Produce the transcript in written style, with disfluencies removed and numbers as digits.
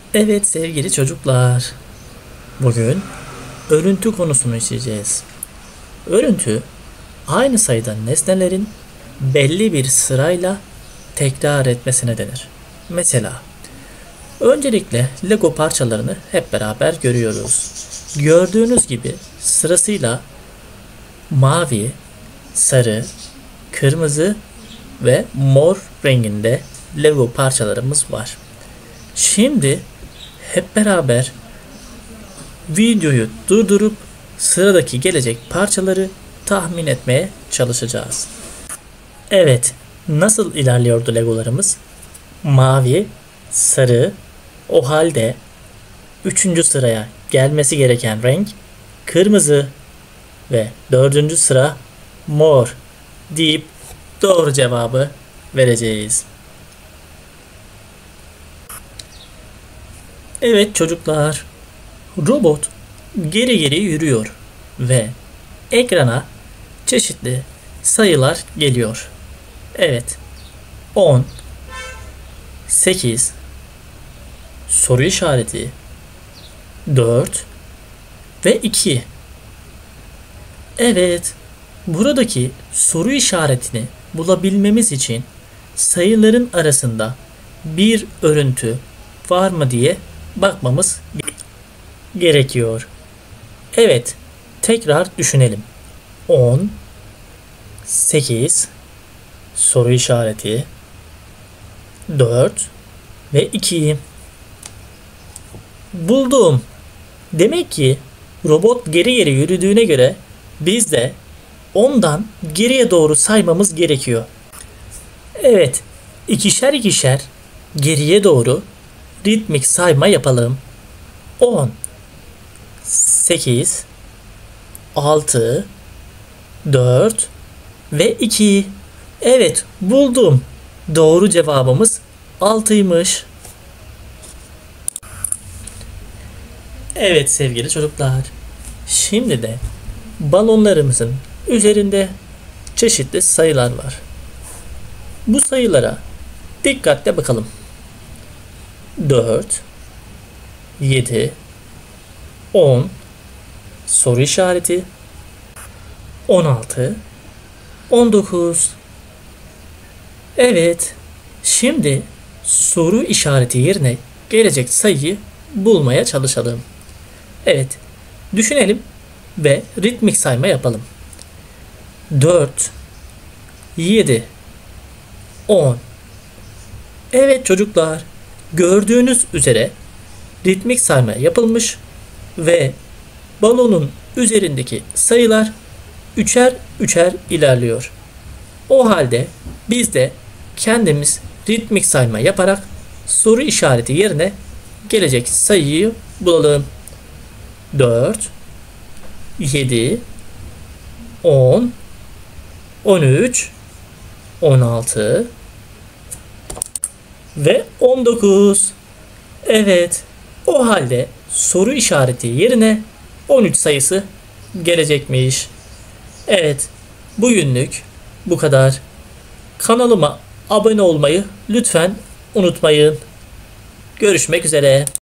Evet sevgili çocuklar, bugün örüntü konusunu işleyeceğiz. Örüntü, aynı sayıda nesnelerin belli bir sırayla tekrar etmesine denir. Mesela, öncelikle Lego parçalarını hep beraber görüyoruz. Gördüğünüz gibi sırasıyla mavi, sarı, kırmızı ve mor renginde Lego parçalarımız var. Şimdi hep beraber videoyu durdurup sıradaki gelecek parçaları tahmin etmeye çalışacağız. Evet, nasıl ilerliyordu Legolarımız? Mavi, sarı, o halde üçüncü sıraya gelmesi gereken renk kırmızı ve dördüncü sıra mor deyip doğru cevabı vereceğiz. Evet çocuklar, robot geri geri yürüyor ve ekrana çeşitli sayılar geliyor. Evet, 10, 8, soru işareti, 4 ve 2. Evet, buradaki soru işaretini bulabilmemiz için sayıların arasında bir örüntü var mı diye bakmamız gerekiyor. Evet, tekrar düşünelim. 10, 8, soru işareti, 4 ve 2. Buldum. Demek ki robot geri geri yürüdüğüne göre biz de ondan geriye doğru saymamız gerekiyor. Evet, ikişer ikişer geriye doğru ritmik sayma yapalım. 10, 8, 6, 4 ve 2. Evet, buldum. Doğru cevabımız 6'ymış. Evet sevgili çocuklar. Şimdi de balonlarımızın üzerinde çeşitli sayılar var. Bu sayılara dikkatle bakalım. 4, 7, 10, soru işareti, 16, 19. Evet, şimdi soru işareti yerine gelecek sayıyı bulmaya çalışalım. Evet, düşünelim ve ritmik sayma yapalım. 4, 7, 10. Evet çocuklar, gördüğünüz üzere ritmik sayma yapılmış ve balonun üzerindeki sayılar üçer üçer ilerliyor. O halde biz de kendimiz ritmik sayma yaparak soru işareti yerine gelecek sayıyı bulalım. 4, 7, 10, 13, 16 ve 19. Evet, o halde soru işareti yerine 13 sayısı gelecekmiş. Evet, bugünlük bu kadar. Kanalıma abone olmayı lütfen unutmayın. Görüşmek üzere.